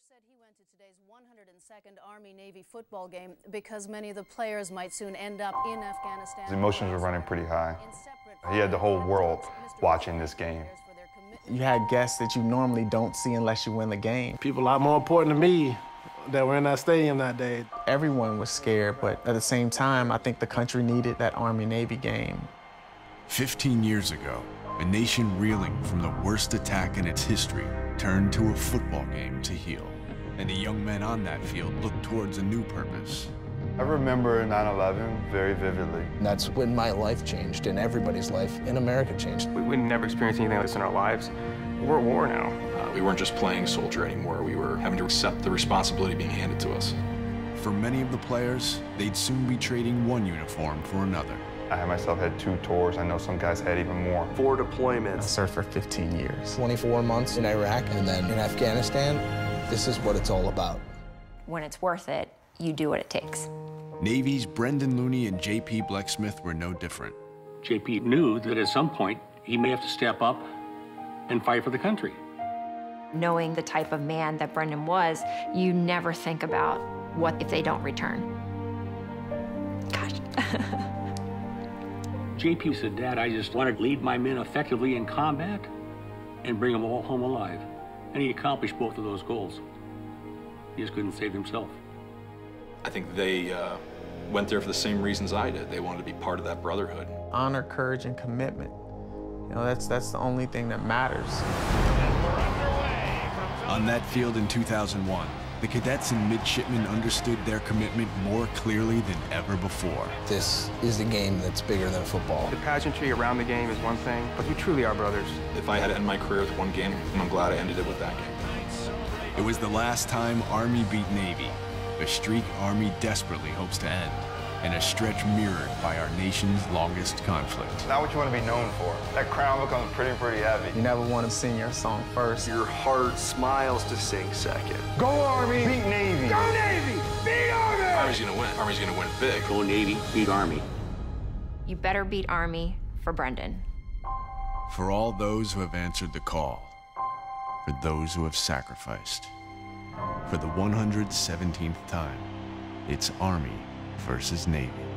said he went to today's 102nd Army-Navy football game because many of the players might soon end up in Afghanistan. His emotions were running pretty high. He had the whole world watching this game. You had guests that you normally don't see unless you win the game. People a lot more important to me that were in that stadium that day. Everyone was scared, but at the same time, I think the country needed that Army-Navy game. 15 years ago, a nation reeling from the worst attack in its history turned to a football game to heal. And the young men on that field looked towards a new purpose. I remember 9/11 very vividly. And that's when my life changed, and everybody's life in America changed. We never experienced anything like this in our lives. We're at war now. We weren't just playing soldier anymore. We were having to accept the responsibility being handed to us. For many of the players, they'd soon be trading one uniform for another. I myself had 2 tours. I know some guys had even more. 4 deployments. I served for 15 years. 24 months in Iraq and then in Afghanistan. This is what it's all about. When it's worth it, you do what it takes. Navy's Brendan Looney and J.P. Blecksmith were no different. J.P. knew that at some point he may have to step up and fight for the country. Knowing the type of man that Brendan was, you never think about what if they don't return. Gosh. J.P. said, "Dad, I just want to lead my men effectively in combat and bring them all home alive." And he accomplished both of those goals. He just couldn't save himself. I think they went there for the same reasons I did. They wanted to be part of that brotherhood. Honor, courage, and commitment. You know, that's the only thing that matters. On that field in 2001, the cadets and midshipmen understood their commitment more clearly than ever before. This is a game that's bigger than football. The pageantry around the game is one thing, but we truly are brothers. If I had to end my career with one game, I'm glad I ended it with that game. It was the last time Army beat Navy, a streak Army desperately hopes to end, and a stretch mirrored by our nation's longest conflict. Not what you want to be known for. That crown becomes pretty heavy. You never want to sing your song first. Your heart smiles to sing second. Go Army, beat Navy. Go Navy, beat Army! Army's gonna win. Army's gonna win big. Go Navy, beat Army. You better beat Army for Brendan. For all those who have answered the call, for those who have sacrificed, for the 117th time, it's Army versus Navy.